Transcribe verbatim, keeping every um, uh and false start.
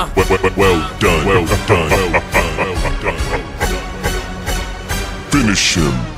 Uh. Well, well, well done. Well done. Well done. Finish him.